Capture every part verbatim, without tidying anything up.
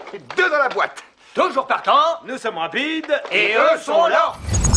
Deux dans la boîte. Toujours partant. Nous sommes rapides. Et eux sont là.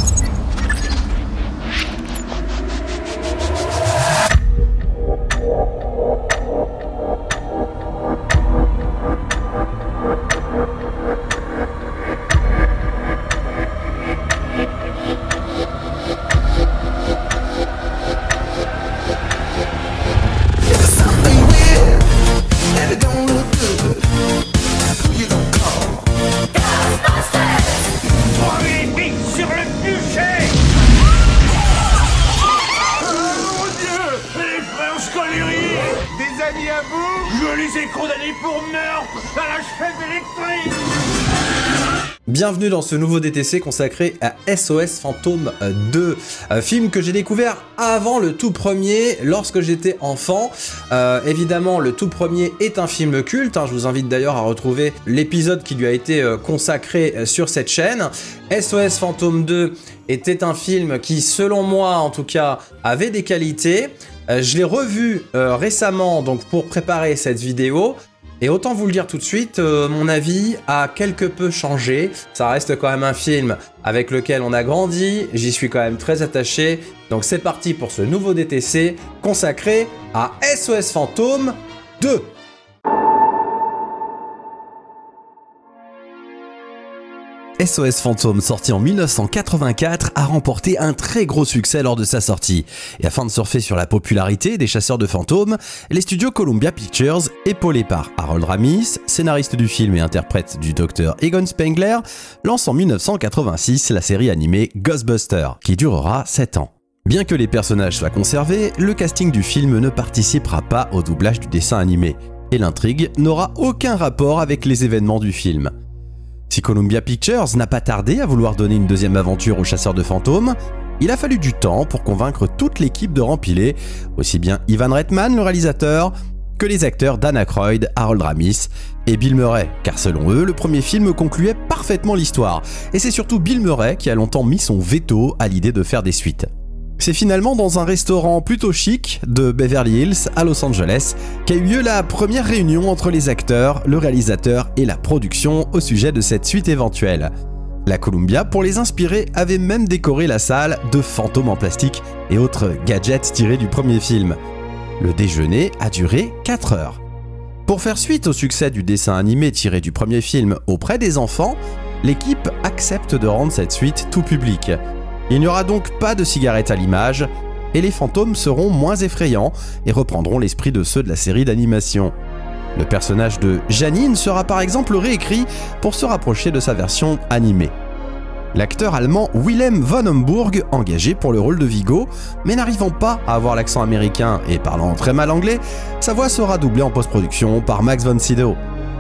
Je les ai condamnés pour meurtre à la chaise électrique. Bienvenue dans ce nouveau D T C consacré à S O S Fantôme deux, euh, film que j'ai découvert avant le tout premier, lorsque j'étais enfant. Euh, évidemment, le tout premier est un film culte, hein, je vous invite d'ailleurs à retrouver l'épisode qui lui a été euh, consacré euh, sur cette chaîne. S O S Fantôme deux était un film qui, selon moi en tout cas, avait des qualités. Euh, je l'ai revu euh, récemment donc pour préparer cette vidéo. Et autant vous le dire tout de suite, euh, mon avis a quelque peu changé. Ça reste quand même un film avec lequel on a grandi, j'y suis quand même très attaché. Donc c'est parti pour ce nouveau D T C consacré à S O S Fantôme deux. S O S Fantôme, sorti en mille neuf cent quatre-vingt-quatre, a remporté un très gros succès lors de sa sortie. Et afin de surfer sur la popularité des chasseurs de fantômes, les studios Columbia Pictures, épaulés par Harold Ramis, scénariste du film et interprète du docteur Egon Spengler, lancent en mille neuf cent quatre-vingt-six la série animée Ghostbusters, qui durera sept ans. Bien que les personnages soient conservés, le casting du film ne participera pas au doublage du dessin animé, et l'intrigue n'aura aucun rapport avec les événements du film. Si Columbia Pictures n'a pas tardé à vouloir donner une deuxième aventure aux chasseurs de fantômes, il a fallu du temps pour convaincre toute l'équipe de rempiler, aussi bien Ivan Reitman, le réalisateur, que les acteurs Dan Aykroyd, Harold Ramis et Bill Murray, car selon eux, le premier film concluait parfaitement l'histoire, et c'est surtout Bill Murray qui a longtemps mis son veto à l'idée de faire des suites. C'est finalement dans un restaurant plutôt chic de Beverly Hills à Los Angeles qu'a eu lieu la première réunion entre les acteurs, le réalisateur et la production au sujet de cette suite éventuelle. La Columbia, pour les inspirer, avait même décoré la salle de fantômes en plastique et autres gadgets tirés du premier film. Le déjeuner a duré quatre heures. Pour faire suite au succès du dessin animé tiré du premier film auprès des enfants, l'équipe accepte de rendre cette suite tout public. Il n'y aura donc pas de cigarettes à l'image, et les fantômes seront moins effrayants et reprendront l'esprit de ceux de la série d'animation. Le personnage de Janine sera par exemple réécrit pour se rapprocher de sa version animée. L'acteur allemand Wilhelm von Homburg, engagé pour le rôle de Vigo, mais n'arrivant pas à avoir l'accent américain et parlant très mal anglais, sa voix sera doublée en post-production par Max von Sydow.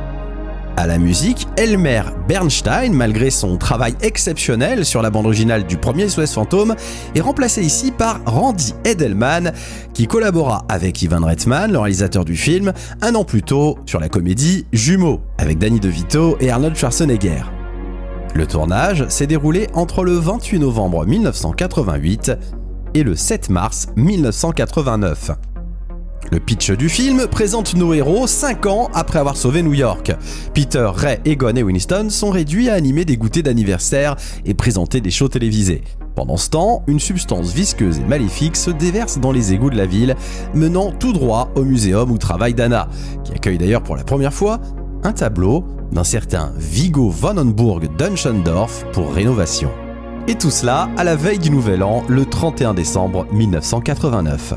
À la musique, Elmer Bernstein, malgré son travail exceptionnel sur la bande originale du premier S O S Fantôme, est remplacé ici par Randy Edelman, qui collabora avec Ivan Reitman, le réalisateur du film, un an plus tôt sur la comédie Jumeaux, avec Danny DeVito et Arnold Schwarzenegger. Le tournage s'est déroulé entre le vingt-huit novembre mille neuf cent quatre-vingt-huit et le sept mars mille neuf cent quatre-vingt-neuf. Le pitch du film présente nos héros cinq ans après avoir sauvé New York. Peter, Ray, Egon et Winston sont réduits à animer des goûters d'anniversaire et présenter des shows télévisés. Pendant ce temps, une substance visqueuse et maléfique se déverse dans les égouts de la ville, menant tout droit au muséum où travaille Dana, qui accueille d'ailleurs pour la première fois un tableau d'un certain Viggo von Homburg d'Unschendorf pour rénovation. Et tout cela à la veille du Nouvel An, le trente et un décembre mille neuf cent quatre-vingt-neuf.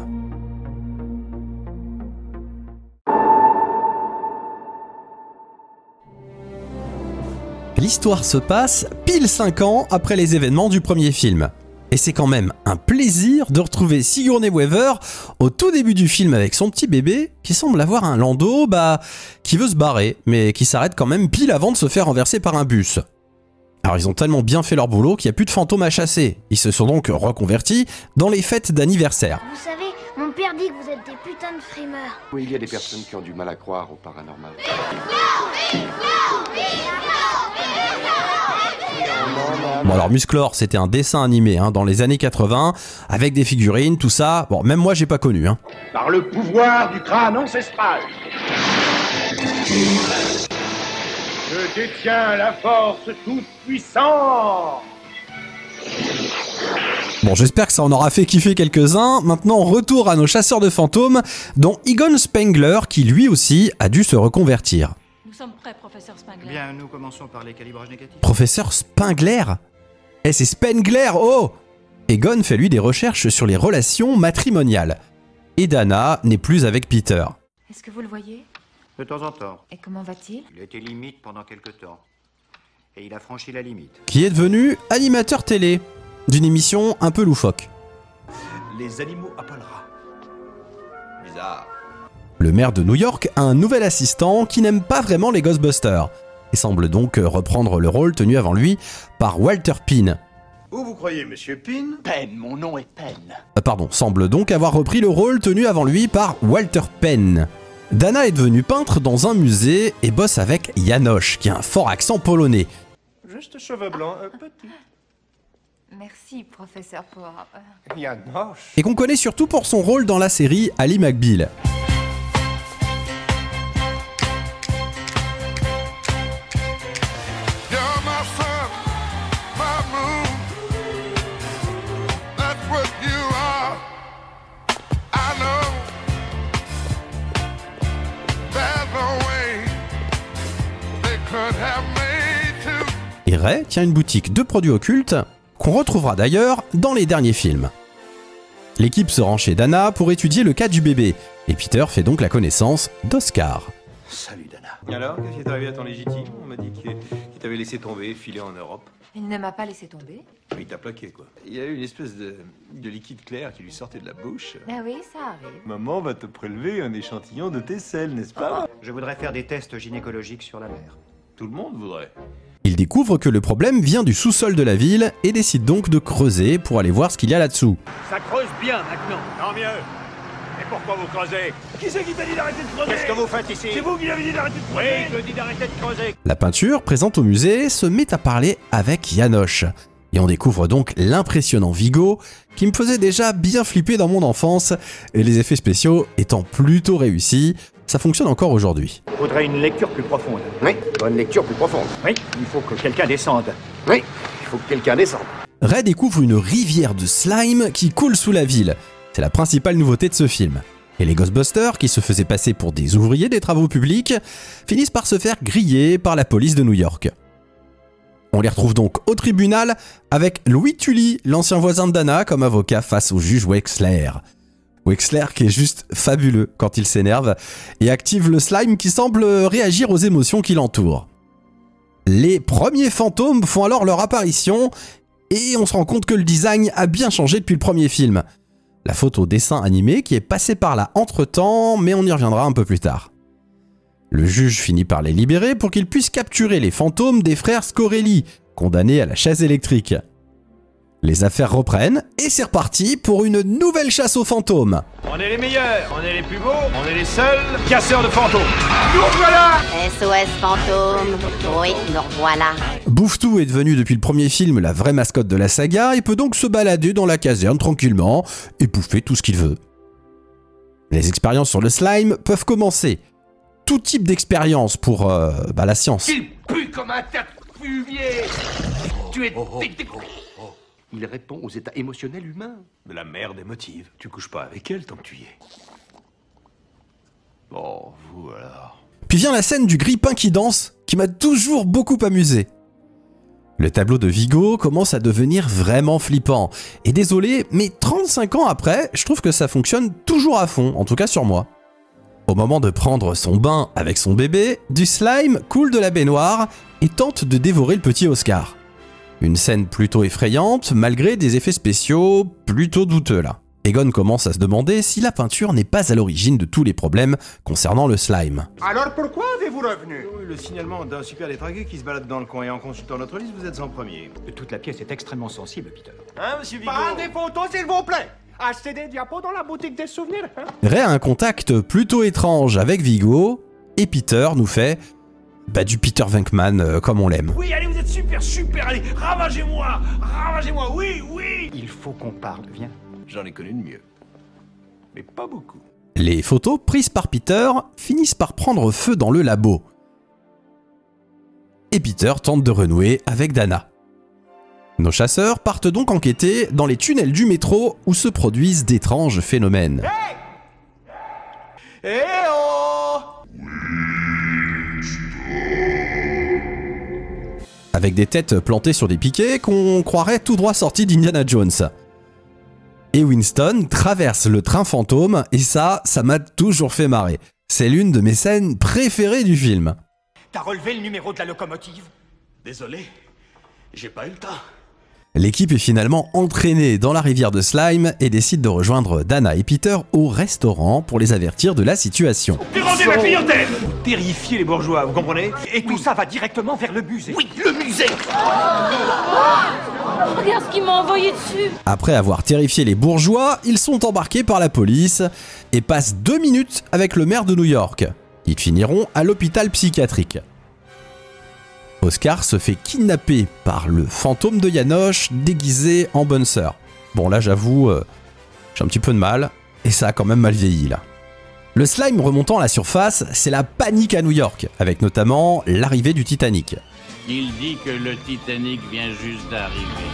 L'histoire se passe pile cinq ans après les événements du premier film. Et c'est quand même un plaisir de retrouver Sigourney Weaver au tout début du film avec son petit bébé qui semble avoir un landau bah, qui veut se barrer, mais qui s'arrête quand même pile avant de se faire renverser par un bus. Alors ils ont tellement bien fait leur boulot qu'il n'y a plus de fantômes à chasser. Ils se sont donc reconvertis dans les fêtes d'anniversaire. Vous savez, mon père dit que vous êtes des putains de frimeurs. Oui, il y a des personnes qui ont du mal à croire au paranormal. Bon alors Musclor c'était un dessin animé hein, dans les années quatre-vingts avec des figurines, tout ça. Bon même moi j'ai pas connu. Hein. Par le pouvoir du crâne ancestral. Je Je détiens la force toute puissante. Bon, j'espère que ça en aura fait kiffer quelques-uns. Maintenant, retour à nos chasseurs de fantômes, dont Egon Spengler, qui lui aussi a dû se reconvertir. Nous sommes prêts, professeur Spengler. Bien, nous commençons par les calibrages négatifs. Professeur Spengler? Eh, c'est Spengler, oh! Egon fait lui des recherches sur les relations matrimoniales. Et Dana n'est plus avec Peter. Est-ce que vous le voyez? De temps en temps. Et comment va-t-il? Il a été limite pendant quelque temps. Et il a franchi la limite. Qui est devenu animateur télé d'une émission un peu loufoque. Les animaux appellera. Bizarre. Le maire de New York a un nouvel assistant qui n'aime pas vraiment les Ghostbusters et semble donc reprendre le rôle tenu avant lui par Walter Payne. Où vous croyez, monsieur Payne? Penn, mon nom est Penn. Euh, pardon, semble donc avoir repris le rôle tenu avant lui par Walter Payne. Dana est devenue peintre dans un musée et bosse avec Janosz, qui a un fort accent polonais. Juste cheveux blancs, euh, petit. Merci, professeur, pour... euh, Janosz. Et qu'on connaît surtout pour son rôle dans la série Ally McBeal. Et Ray tient une boutique de produits occultes qu'on retrouvera d'ailleurs dans les derniers films. L'équipe se rend chez Dana pour étudier le cas du bébé, et Peter fait donc la connaissance d'Oscar. Salut, Dana. Alors, qu'est-ce qui est arrivé à ton légitime? On m'a dit qu'il qu'il t'avait laissé tomber, filer en Europe. Il ne m'a pas laissé tomber. Il t'a plaqué, quoi. Il y a eu une espèce de, de liquide clair qui lui sortait de la bouche. Ah oui, ça arrive. Maman va te prélever un échantillon de tes selles, n'est-ce pas? Je voudrais faire des tests gynécologiques sur la mère. Tout le monde voudrait. Il découvre que le problème vient du sous-sol de la ville et décide donc de creuser pour aller voir ce qu'il y a là-dessous. Ça creuse bien maintenant. Tant mieux. Et pourquoi vous creusez? Qui c'est qui t'a dit d'arrêter de creuser? Qu'est-ce que vous faites ici? C'est vous qui l'avez dit d'arrêter de creuser? Oui, je dis d'arrêter de creuser. La peinture, présente au musée, se met à parler avec Janosz. Et on découvre donc l'impressionnant Vigo, qui me faisait déjà bien flipper dans mon enfance, et les effets spéciaux étant plutôt réussis, ça fonctionne encore aujourd'hui. Il faudrait une lecture plus profonde. Oui, bonne lecture plus profonde. Oui, il faut que quelqu'un descende. Oui, il faut que quelqu'un descende. Ray découvre une rivière de slime qui coule sous la ville. C'est la principale nouveauté de ce film. Et les Ghostbusters, qui se faisaient passer pour des ouvriers des travaux publics, finissent par se faire griller par la police de New York. On les retrouve donc au tribunal avec Louis Tully, l'ancien voisin de Dana, comme avocat face au juge Wexler. Wexler qui est juste fabuleux quand il s'énerve et active le slime qui semble réagir aux émotions qui l'entourent. Les premiers fantômes font alors leur apparition et on se rend compte que le design a bien changé depuis le premier film. La faute au dessin animé qui est passé par là entre-temps, mais on y reviendra un peu plus tard. Le juge finit par les libérer pour qu'ils puissent capturer les fantômes des frères Scorelli, condamnés à la chaise électrique. Les affaires reprennent et c'est reparti pour une nouvelle chasse aux fantômes. On est les meilleurs, on est les plus beaux, on est les seuls casseurs de fantômes. Nous voilà. S O S Fantôme, oui, nous revoilà. Bouffetou est devenu depuis le premier film la vraie mascotte de la saga et peut donc se balader dans la caserne tranquillement et bouffer tout ce qu'il veut. Les expériences sur le slime peuvent commencer. Tout type d'expérience pour euh, bah, la science. Il pue comme un tas de fumier. Tu es... Il répond aux états émotionnels humains. De la merde émotive. Tu couches pas avec elle tant que tu y es. Bon, vous alors. Puis vient la scène du grille-pain qui danse, qui m'a toujours beaucoup amusé. Le tableau de Vigo commence à devenir vraiment flippant. Et désolé, mais trente-cinq ans après, je trouve que ça fonctionne toujours à fond, en tout cas sur moi. Au moment de prendre son bain avec son bébé, du slime coule de la baignoire et tente de dévorer le petit Oscar. Une scène plutôt effrayante, malgré des effets spéciaux plutôt douteux là. Egon commence à se demander si la peinture n'est pas à l'origine de tous les problèmes concernant le slime. Alors pourquoi avez-vous revenu? Oui, le signalement d'un super détraqué qui se balade dans le coin et en consultant notre liste, vous êtes en premier. Toute la pièce est extrêmement sensible, Peter. Hein, monsieur Vigo? Pas des photos, s'il vous plaît. Achetez des diapos dans la boutique des souvenirs. Hein? Ray a un contact plutôt étrange avec Vigo, et Peter nous fait bah, du Peter Venkman euh, comme on l'aime. Oui, allez, vous êtes super, super, allez, ravagez-moi, ravagez-moi, oui, oui. Il faut qu'on parle, viens. J'en ai connu de mieux. Mais pas beaucoup. Les photos prises par Peter finissent par prendre feu dans le labo. et Peter tente de renouer avec Dana. Nos chasseurs partent donc enquêter dans les tunnels du métro où se produisent d'étranges phénomènes. Hey Eh oh Avec des têtes plantées sur des piquets qu'on croirait tout droit sortis d'Indiana Jones. Et Winston traverse le train fantôme et ça, ça m'a toujours fait marrer. C'est l'une de mes scènes préférées du film. T'as relevé le numéro de la locomotive? Désolé, j'ai pas eu le temps. L'équipe est finalement entraînée dans la rivière de slime et décide de rejoindre Dana et Peter au restaurant pour les avertir de la situation. Dérangez ma clientèle! Terrifier les bourgeois, vous comprenez? Et tout ça va directement vers le musée. Oui, le musée. Regarde ce qu'il m'a envoyé dessus. Après avoir terrifié les bourgeois, ils sont embarqués par la police et passent deux minutes avec le maire de New York. Ils finiront à l'hôpital psychiatrique. Oscar se fait kidnapper par le fantôme de Janosch déguisé en bonne sœur. Bon là j'avoue, euh, j'ai un petit peu de mal, et ça a quand même mal vieilli là. Le slime remontant à la surface, c'est la panique à New York, avec notamment l'arrivée du Titanic. Il dit que le Titanic vient juste d'arriver.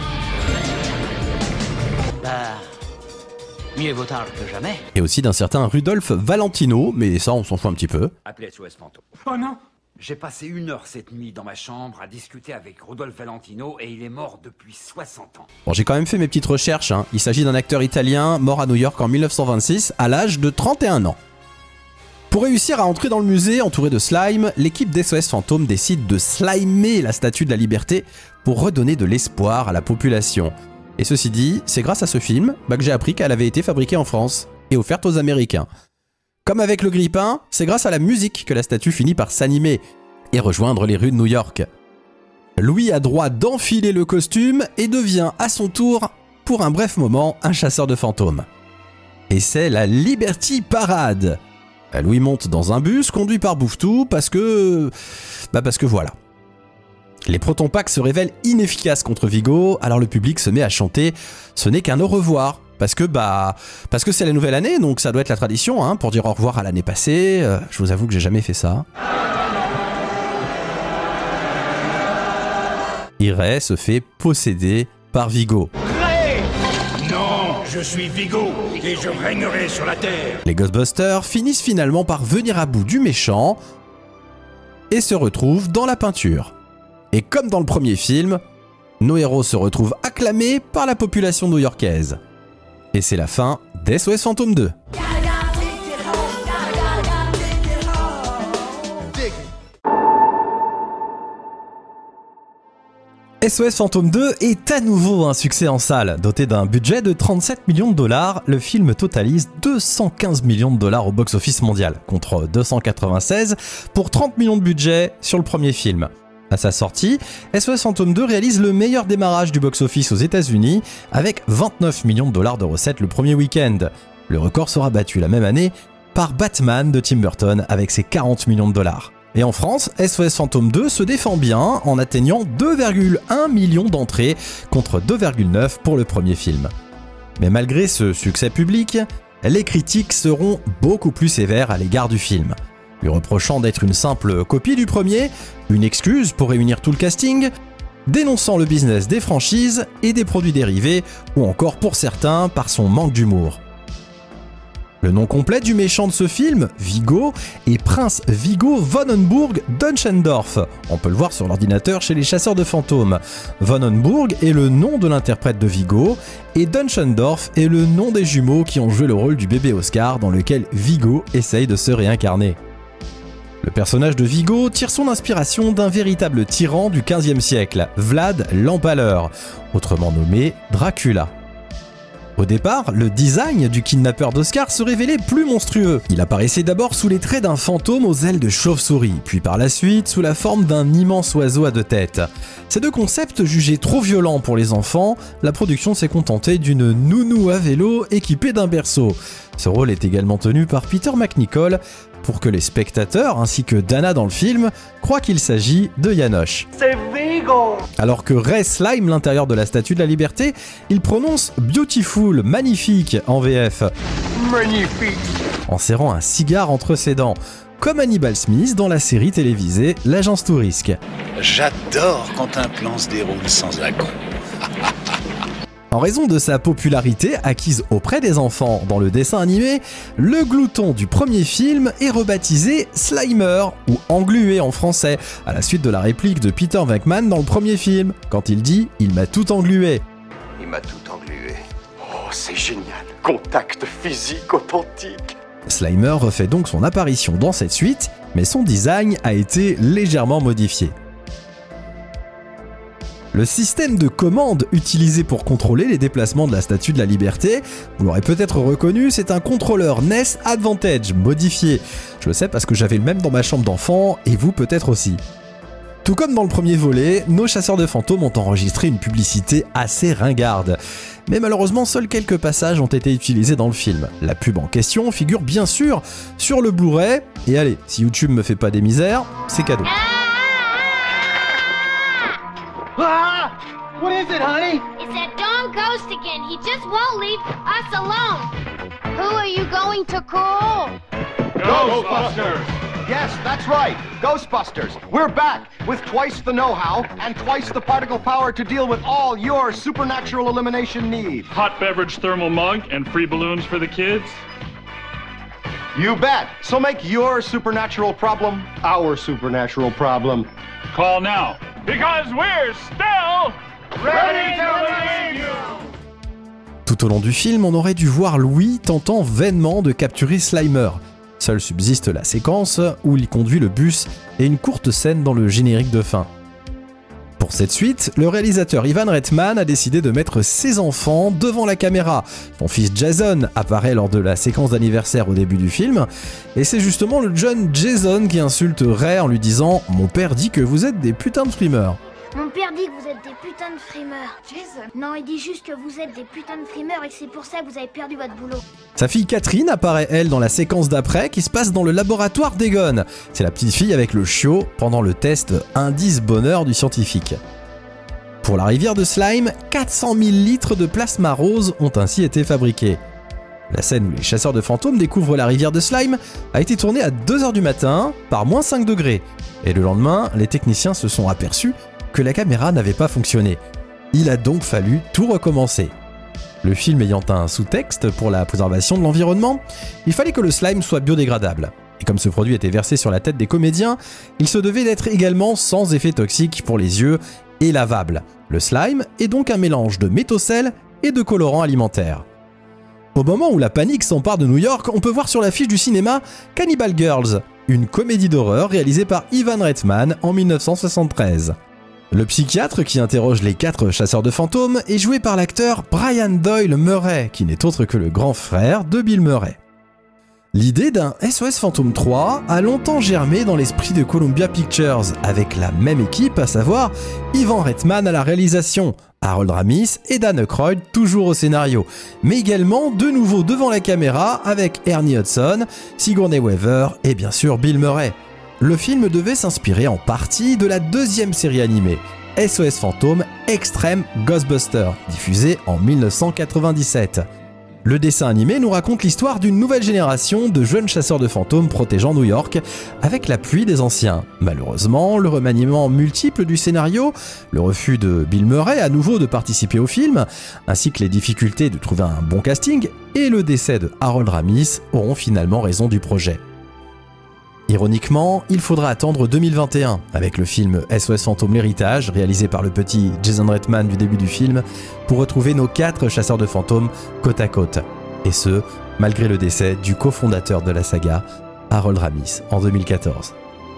Bah, mieux vaut tard que jamais. Et aussi d'un certain Rudolph Valentino, mais ça on s'en fout un petit peu. Appelez S O S Fantôme. Oh non! J'ai passé une heure cette nuit dans ma chambre à discuter avec Rodolphe Valentino et il est mort depuis soixante ans. Bon, j'ai quand même fait mes petites recherches, hein. Il s'agit d'un acteur italien mort à New York en mille neuf cent vingt-six à l'âge de trente et un ans. Pour réussir à entrer dans le musée entouré de slime, l'équipe d'S O S Fantôme décide de slimer la Statue de la Liberté pour redonner de l'espoir à la population. Et ceci dit, c'est grâce à ce film bah, que j'ai appris qu'elle avait été fabriquée en France et offerte aux Américains. Comme avec le grille-pain, c'est grâce à la musique que la statue finit par s'animer et rejoindre les rues de New York. Louis a droit d'enfiler le costume et devient à son tour, pour un bref moment, un chasseur de fantômes. Et c'est la Liberty Parade. Louis monte dans un bus conduit par Bouffetou parce que... Bah parce que voilà. Les Proton Packs se révèlent inefficaces contre Vigo, alors le public se met à chanter « Ce n'est qu'un au revoir ». Parce que bah parce que c'est la nouvelle année, donc ça doit être la tradition, hein, pour dire au revoir à l'année passée. Euh, je vous avoue que j'ai jamais fait ça. Ray se fait posséder par Vigo. Ray! Non, je suis Vigo et je régnerai sur la Terre. Les Ghostbusters finissent finalement par venir à bout du méchant et se retrouvent dans la peinture. Et comme dans le premier film, nos héros se retrouvent acclamés par la population new-yorkaise. Et c'est la fin d'S O S Fantôme deux. S O S Fantôme deux est à nouveau un succès en salle. Doté d'un budget de trente-sept millions de dollars, le film totalise deux cent quinze millions de dollars au box-office mondial, contre deux cent quatre-vingt-seize pour trente millions de budget sur le premier film. À sa sortie, S O S Fantôme deux réalise le meilleur démarrage du box-office aux États-Unis avec vingt-neuf millions de dollars de recettes le premier week-end. Le record sera battu la même année par Batman de Tim Burton avec ses quarante millions de dollars. Et en France, S O S Fantôme deux se défend bien en atteignant deux virgule un millions d'entrées contre deux virgule neuf pour le premier film. Mais malgré ce succès public, les critiques seront beaucoup plus sévères à l'égard du film, lui reprochant d'être une simple copie du premier, une excuse pour réunir tout le casting, dénonçant le business des franchises et des produits dérivés, ou encore pour certains par son manque d'humour. Le nom complet du méchant de ce film, Vigo, est Prince Vigo von Hohenburg d'Unchendorf. On peut le voir sur l'ordinateur chez les chasseurs de fantômes. Von Hohenburg est le nom de l'interprète de Vigo, et d'Unchendorf est le nom des jumeaux qui ont joué le rôle du bébé Oscar dans lequel Vigo essaye de se réincarner. Le personnage de Vigo tire son inspiration d'un véritable tyran du quinzième siècle, Vlad l'Empaleur, autrement nommé Dracula. Au départ, le design du kidnappeur d'Oscar se révélait plus monstrueux. Il apparaissait d'abord sous les traits d'un fantôme aux ailes de chauve-souris, puis par la suite sous la forme d'un immense oiseau à deux têtes. Ces deux concepts jugés trop violents pour les enfants, la production s'est contentée d'une nounou à vélo équipée d'un berceau. Ce rôle est également tenu par Peter MacNicol pour que les spectateurs, ainsi que Dana dans le film, croient qu'il s'agit de Janosch. C'est Vigo! Alors que Ray slime l'intérieur de la Statue de la Liberté, il prononce « beautiful », magnifique en V F. Magnifique! En serrant un cigare entre ses dents. comme Hannibal Smith dans la série télévisée L'Agence Tourisque. J'adore quand un plan se déroule sans accroc. En raison de sa popularité acquise auprès des enfants dans le dessin animé, le glouton du premier film est rebaptisé Slimer, ou englué en français, à la suite de la réplique de Peter Venkman dans le premier film, quand il dit « Il m'a tout englué ». Il m'a tout englué. Oh, c'est génial. Contact physique authentique. Slimer refait donc son apparition dans cette suite, mais son design a été légèrement modifié. Le système de commande utilisé pour contrôler les déplacements de la Statue de la Liberté, vous l'aurez peut-être reconnu, c'est un contrôleur N E S Advantage modifié. Je le sais parce que j'avais le même dans ma chambre d'enfant, et vous peut-être aussi. Tout comme dans le premier volet, nos chasseurs de fantômes ont enregistré une publicité assez ringarde. Mais malheureusement, seuls quelques passages ont été utilisés dans le film. La pub en question figure bien sûr sur le Blu-ray, et allez, si YouTube me fait pas des misères, c'est cadeau. Ah! What is it, honey? It's that darn ghost again. He just won't leave us alone. Who are you going to call? Ghostbusters! Yes, that's right. Ghostbusters. We're back with twice the know-how and twice the particle power to deal with all your supernatural elimination needs. Hot beverage thermal mug and free balloons for the kids? You bet. So make your supernatural problem our supernatural problem. Call now. Because we're still ready to believe you! Tout au long du film, on aurait dû voir Louis tentant vainement de capturer Slimer. Seule subsiste la séquence où il conduit le bus et une courte scène dans le générique de fin. Pour cette suite, le réalisateur Ivan Reitman a décidé de mettre ses enfants devant la caméra. Son fils Jason apparaît lors de la séquence d'anniversaire au début du film, et c'est justement le jeune Jason qui insulte Ray en lui disant « Mon père dit que vous êtes des putains de frimeurs ». Mon père dit que vous êtes des putains de frimeurs. Jason. Non, il dit juste que vous êtes des putains de frimeurs et que c'est pour ça que vous avez perdu votre boulot. Sa fille Catherine apparaît elle dans la séquence d'après qui se passe dans le laboratoire d'Egon. C'est la petite fille avec le chiot pendant le test indice bonheur du scientifique. Pour la rivière de slime, quatre cent mille litres de plasma rose ont ainsi été fabriqués. La scène où les chasseurs de fantômes découvrent la rivière de slime a été tournée à deux heures du matin par moins cinq degrés. Et le lendemain, les techniciens se sont aperçus que la caméra n'avait pas fonctionné. Il a donc fallu tout recommencer. Le film ayant un sous-texte pour la préservation de l'environnement, il fallait que le slime soit biodégradable. Et comme ce produit était versé sur la tête des comédiens, il se devait d'être également sans effet toxique pour les yeux et lavable. Le slime est donc un mélange de métaux sel et de colorants alimentaires. Au moment où la panique s'empare de New York, on peut voir sur l'affiche du cinéma Cannibal Girls, une comédie d'horreur réalisée par Ivan Reitman en mille neuf cent soixante-treize. Le psychiatre qui interroge les quatre chasseurs de fantômes est joué par l'acteur Brian Doyle Murray, qui n'est autre que le grand frère de Bill Murray. L'idée d'un S O S Fantôme trois a longtemps germé dans l'esprit de Columbia Pictures, avec la même équipe, à savoir Ivan Reitman à la réalisation, Harold Ramis et Dan Aykroyd toujours au scénario, mais également de nouveau devant la caméra avec Ernie Hudson, Sigourney Weaver et bien sûr Bill Murray. Le film devait s'inspirer en partie de la deuxième série animée, S O S Fantôme Extreme Ghostbusters, diffusée en mille neuf cent quatre-vingt-dix-sept. Le dessin animé nous raconte l'histoire d'une nouvelle génération de jeunes chasseurs de fantômes protégeant New York avec l'appui des anciens. Malheureusement, le remaniement multiple du scénario, le refus de Bill Murray à nouveau de participer au film, ainsi que les difficultés de trouver un bon casting et le décès de Harold Ramis auront finalement raison du projet. Ironiquement, il faudra attendre deux mille vingt et un, avec le film S O S Fantôme l'héritage, réalisé par le petit Jason Reitman du début du film, pour retrouver nos quatre chasseurs de fantômes côte à côte. Et ce, malgré le décès du cofondateur de la saga, Harold Ramis, en deux mille quatorze.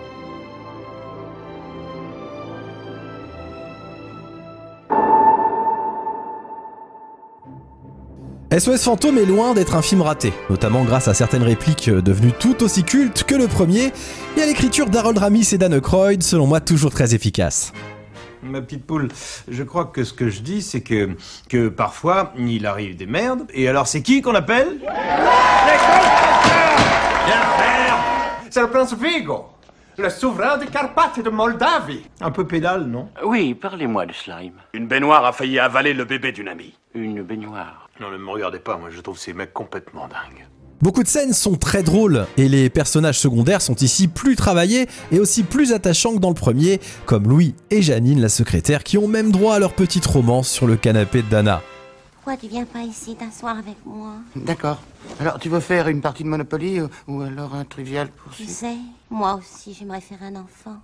S O S Fantôme est loin d'être un film raté, notamment grâce à certaines répliques devenues tout aussi cultes que le premier, et à l'écriture d'Harold Ramis et Dan Aykroyd, selon moi toujours très efficace. Ma petite poule, je crois que ce que je dis, c'est que, que parfois, il arrive des merdes, et alors c'est qui qu'on appelle? Les Ghostbusters! Bien faire! C'est le prince Vigo, le souverain des Carpates et de Moldavie. Un peu pédale, non? Oui, parlez-moi de slime. Une baignoire a failli avaler le bébé d'une amie. Une baignoire. Non, ne me regardez pas, moi je trouve ces mecs complètement dingues. Beaucoup de scènes sont très drôles et les personnages secondaires sont ici plus travaillés et aussi plus attachants que dans le premier, comme Louis et Janine, la secrétaire, qui ont même droit à leur petite romance sur le canapé de Dana. Pourquoi tu viens pas ici t'asseoir avec moi? D'accord. Alors, tu veux faire une partie de Monopoly ou, ou alors un trivial pour... Tu sais, moi aussi, j'aimerais faire un enfant.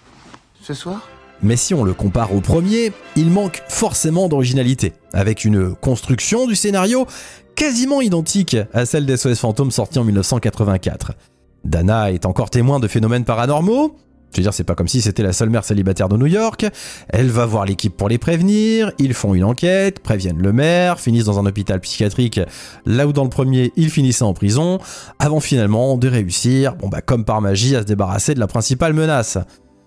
Ce soir? Mais si on le compare au premier, il manque forcément d'originalité, avec une construction du scénario quasiment identique à celle d'S O S Fantôme sortie en mille neuf cent quatre-vingt-quatre. Dana est encore témoin de phénomènes paranormaux. Je veux dire, c'est pas comme si c'était la seule mère célibataire de New York. Elle va voir l'équipe pour les prévenir, ils font une enquête, préviennent le maire, finissent dans un hôpital psychiatrique, là où dans le premier, ils finissaient en prison, avant finalement de réussir, bon bah comme par magie, à se débarrasser de la principale menace.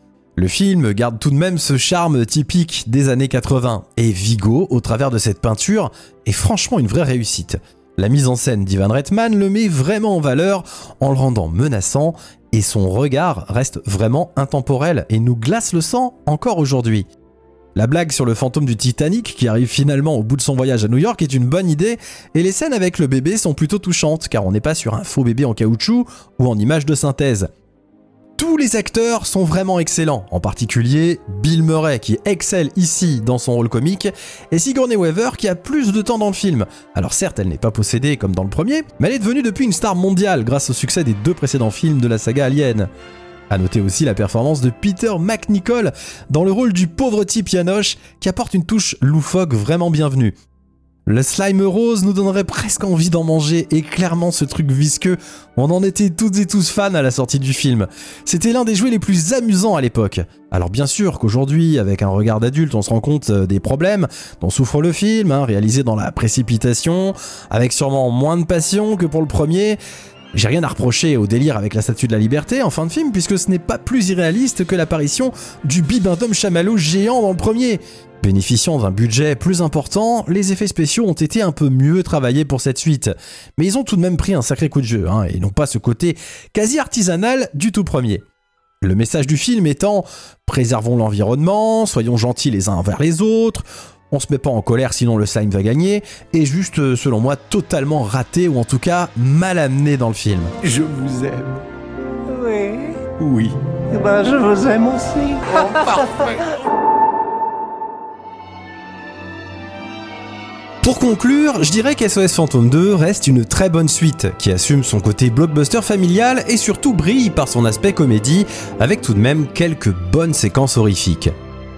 Le film garde tout de même ce charme typique des années quatre-vingts, et Viggo, au travers de cette peinture, est franchement une vraie réussite. La mise en scène d'Ivan Reitman le met vraiment en valeur en le rendant menaçant, et son regard reste vraiment intemporel et nous glace le sang encore aujourd'hui. La blague sur le fantôme du Titanic qui arrive finalement au bout de son voyage à New York est une bonne idée, et les scènes avec le bébé sont plutôt touchantes car on n'est pas sur un faux bébé en caoutchouc ou en image de synthèse. Tous les acteurs sont vraiment excellents, en particulier Bill Murray qui excelle ici dans son rôle comique, et Sigourney Weaver qui a plus de temps dans le film. Alors certes, elle n'est pas possédée comme dans le premier, mais elle est devenue depuis une star mondiale grâce au succès des deux précédents films de la saga Alien. A noter aussi la performance de Peter MacNicol dans le rôle du pauvre type Yanoche qui apporte une touche loufoque vraiment bienvenue. Le slime rose nous donnerait presque envie d'en manger, et clairement ce truc visqueux, on en était toutes et tous fans à la sortie du film. C'était l'un des jouets les plus amusants à l'époque. Alors bien sûr qu'aujourd'hui, avec un regard d'adulte, on se rend compte des problèmes dont souffre le film, hein, réalisé dans la précipitation, avec sûrement moins de passion que pour le premier. J'ai rien à reprocher au délire avec la Statue de la Liberté en fin de film, puisque ce n'est pas plus irréaliste que l'apparition du bibendum chamallow géant dans le premier. Bénéficiant d'un budget plus important, les effets spéciaux ont été un peu mieux travaillés pour cette suite. Mais ils ont tout de même pris un sacré coup de jeu, hein, et non pas ce côté quasi artisanal du tout premier. Le message du film étant « préservons l'environnement, soyons gentils les uns envers les autres », on se met pas en colère sinon le slime va gagner, est juste, selon moi, totalement raté ou en tout cas mal amené dans le film. Je vous aime. Oui. Oui. Eh ben, je vous aime aussi. Oh, parfait. Pour conclure, je dirais qu'S O S Fantôme deux reste une très bonne suite, qui assume son côté blockbuster familial et surtout brille par son aspect comédie, avec tout de même quelques bonnes séquences horrifiques.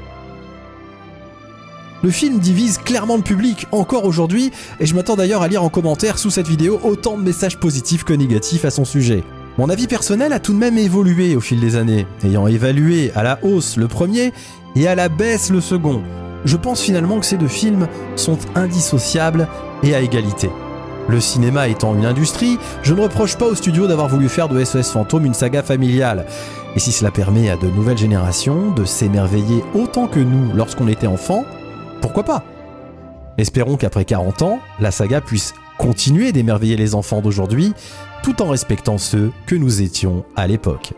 Le film divise clairement le public encore aujourd'hui, et je m'attends d'ailleurs à lire en commentaire sous cette vidéo autant de messages positifs que négatifs à son sujet. Mon avis personnel a tout de même évolué au fil des années, ayant évalué à la hausse le premier et à la baisse le second. Je pense finalement que ces deux films sont indissociables et à égalité. Le cinéma étant une industrie, je ne reproche pas au studio d'avoir voulu faire de S O S Fantôme une saga familiale. Et si cela permet à de nouvelles générations de s'émerveiller autant que nous lorsqu'on était enfant, pourquoi pas? Espérons qu'après quarante ans, la saga puisse continuer d'émerveiller les enfants d'aujourd'hui, tout en respectant ceux que nous étions à l'époque.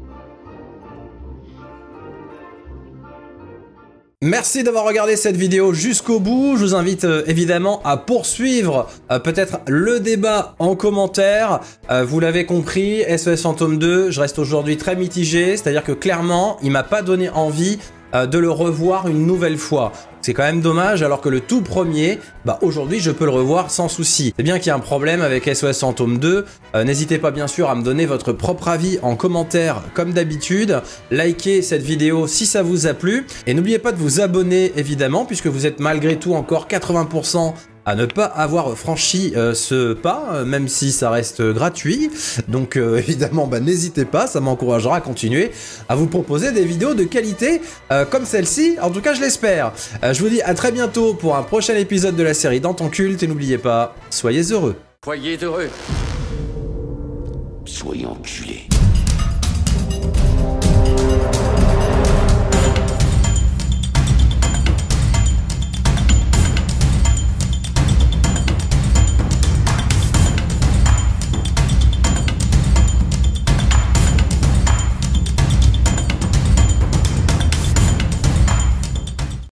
Merci d'avoir regardé cette vidéo jusqu'au bout. Je vous invite euh, évidemment à poursuivre euh, peut-être le débat en commentaire. Euh, vous l'avez compris, S O S Fantôme deux, je reste aujourd'hui très mitigé, c'est-à-dire que clairement, il m'a pas donné envie euh, de le revoir une nouvelle fois. C'est quand même dommage, alors que le tout premier, bah aujourd'hui je peux le revoir sans souci. C'est bien qu'il y a un problème avec S O S Fantôme deux. Euh, N'hésitez pas bien sûr à me donner votre propre avis en commentaire comme d'habitude. Likez cette vidéo si ça vous a plu. Et n'oubliez pas de vous abonner évidemment, puisque vous êtes malgré tout encore quatre-vingts pour cent à ne pas avoir franchi euh, ce pas, euh, même si ça reste euh, gratuit. Donc euh, évidemment, bah, n'hésitez pas, ça m'encouragera à continuer à vous proposer des vidéos de qualité euh, comme celle-ci, en tout cas je l'espère. Euh, je vous dis à très bientôt pour un prochain épisode de la série Dans ton culte, et n'oubliez pas, soyez heureux. Soyez heureux. Soyez enculés.